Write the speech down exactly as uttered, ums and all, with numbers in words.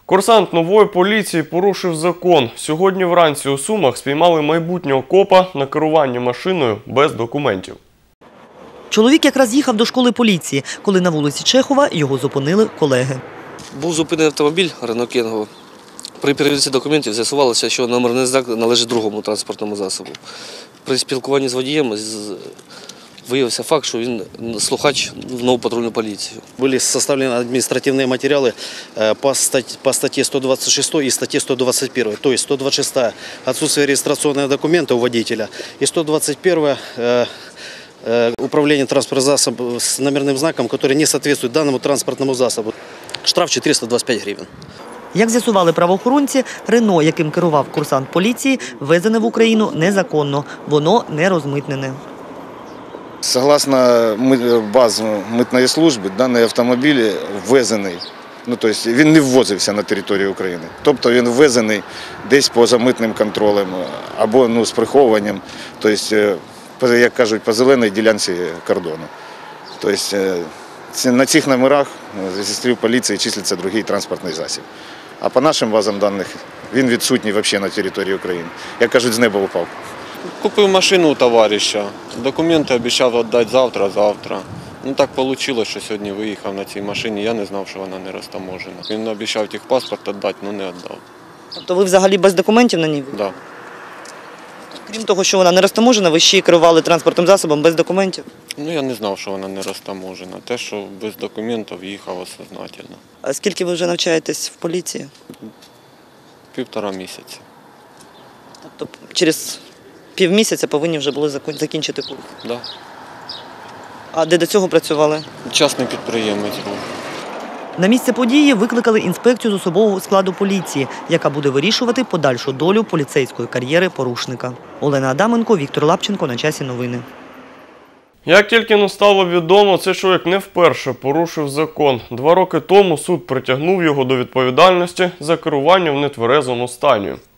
Курсант нової поліції порушив закон. Сьогодні вранці у Сумах спіймали майбутнього копа на керуванні машиною без документів. Чоловік якраз їхав до школи поліції, коли на вулиці Чехова його зупинили колеги. Був зупинений автомобіль Рено Кенго. При перевірці документів з'ясувалося, що номерний знак належить другому транспортному засобу. При спілкуванні з водієм виявився факт, що він слухач в нову патрульну поліцію. Були составлені адміністративні матеріали по статті сто двадцять шість і статті сто двадцять один. Тобто сто двадцять шість – відсутствие реєстраційного документу у водителя і сто двадцять один – управління транспортним засобом з номерним знаком, який не відповідає даному транспортному засобу. Штраф чотириста двадцять п'ять гривень. Як з'ясували правоохоронці, Рено, яким керував курсант поліції, ввезене в Україну незаконно. Воно не розмитнене. Согласно базі митної служби, даний автомобіль ввезений. Ну, тобто він не ввозився на територію України. Тобто він ввезений десь поза митним контролем або ну, з приховуванням, тобто, як кажуть, по зеленій ділянці кордону. Тобто на цих номерах зі слів поліції числиться другий транспортний засіб. А по нашим базам даних він відсутній взагалі на території України. Як кажуть, з неба упав. Купив машину у товариша, документи обіцяв віддати завтра-завтра. Ну так вийшло, що сьогодні виїхав на цій машині, я не знав, що вона не розтаможена. Він обіцяв техпаспорт віддати, але не віддав. Тобто ви взагалі без документів на ній? Так. Да. Крім того, що вона не розтаможена, ви ще й керували транспортним засобом без документів? Ну я не знав, що вона не розтаможена. Те, що без документів їхав осознательно. А скільки ви вже навчаєтесь в поліції? Півтора місяця. Тобто через півмісяця повинні вже були закінчити курс? Так. Да. А де до цього працювали? Частний підприємець був. На місце події викликали інспекцію з особового складу поліції, яка буде вирішувати подальшу долю поліцейської кар'єри порушника. Олена Адаменко, Віктор Лапченко. На часі новини. Як тільки нам стало відомо, цей чоловік не вперше порушив закон. Два роки тому суд притягнув його до відповідальності за керування в нетверезому стані.